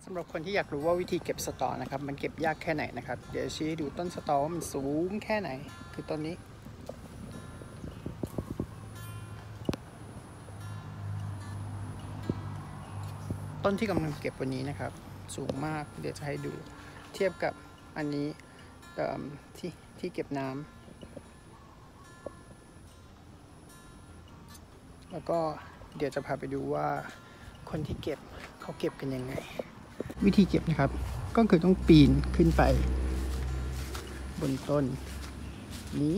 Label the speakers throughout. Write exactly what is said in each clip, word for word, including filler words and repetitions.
Speaker 1: สำหรับคนที่อยากรู้ว่าวิธีเก็บสตอนะครับมันเก็บยากแค่ไหนนะครับเดี๋ยวชี้ให้ดูต้นสตอว่ามันสูงแค่ไหนคือต้นนี้ต้นที่กำลังเก็บวันนี้นะครับสูงมากเดี๋ยวจะให้ดูเทียบกับอันนี้ที่ที่เก็บน้ำแล้วก็เดี๋ยวจะพาไปดูว่าคนที่เก็บเขาเก็บกันยังไงวิธีเก็บนะครับก็คือต้องปีนขึ้นไปบนต้นนี้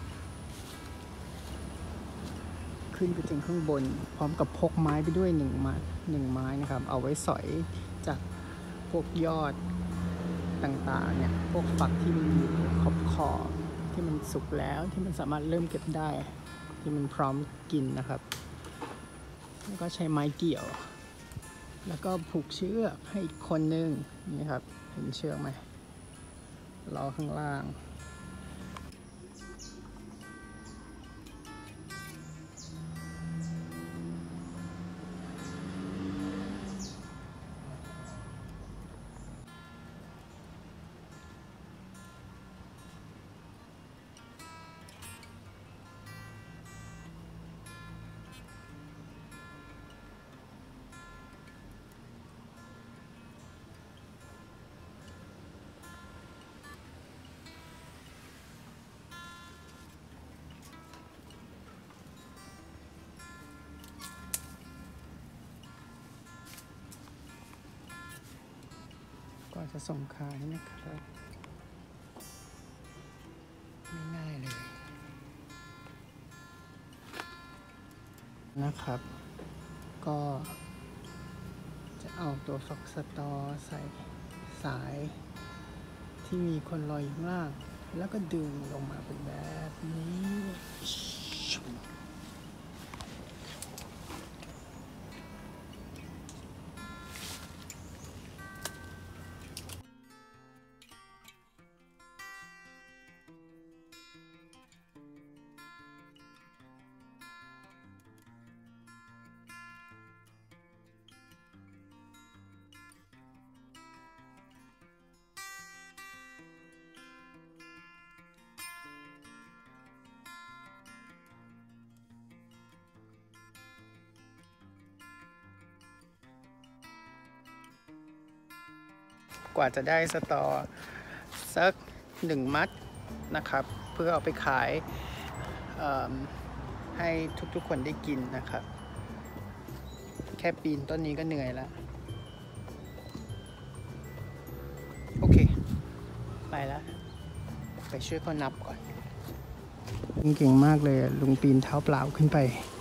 Speaker 1: ขึ้นไปถึงข้างบนพร้อมกับพกไม้ไปด้วยหนึ่งไม้หนึ่งไม้นะครับเอาไว้สอยจากพวกยอดต่างๆเนี่ยพวกฝักที่มันอยู่ขอบขอบที่มันสุกแล้วที่มันสามารถเริ่มเก็บได้ที่มันพร้อมกินนะครับแล้วก็ใช้ไม้เกี่ยวแล้วก็ผูกเชือกให้อีกคนนึงนี่ครับเห็นเชือกไหมล้อข้างล่างก็จะส่งขายนะครับไม่ง่ายเลยนะครับก็จะเอาตัวฝักสตอใส่สายที่มีคนลอยอยู่ข้างล่างแล้วก็ดึงลงมาเป็นแบบนี้กว่าจะได้สตอสักหนึ่งมัดนะครับเพื่อเอาไปขายให้ทุกๆคนได้กินนะครับแค่ปีนต้นนี้ก็เหนื่อยแล้วโอเคไปแล้วไปช่วยเขานับก่อนเก่งมากเลยลุงปีนเท้าเปล่าขึ้นไป